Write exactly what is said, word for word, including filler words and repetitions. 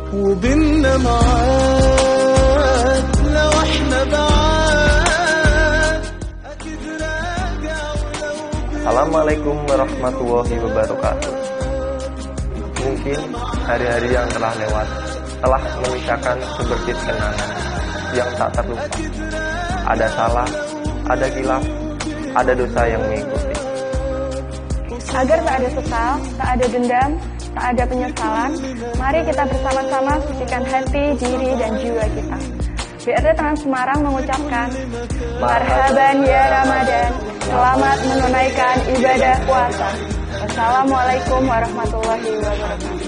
وبيننا معاد لو احنا بعاد اكيد راجع ولو Assalamualaikum warahmatullahi wabarakatuh. Mungkin hari-hari yang telah lewat telah menyisakan seberkit kenangan yang tak terlupa. Ada salah, ada khilaf, ada dosa yang mengikuti. Agar tak ada sesal, tak ada dendam, tak ada penyesalan, mari kita bersama-sama sucikan hati, diri, dan jiwa kita. B R T Trans Semarang mengucapkan, marhaban ya Ramadan, selamat menunaikan ibadah puasa. Wassalamualaikum warahmatullahi wabarakatuh.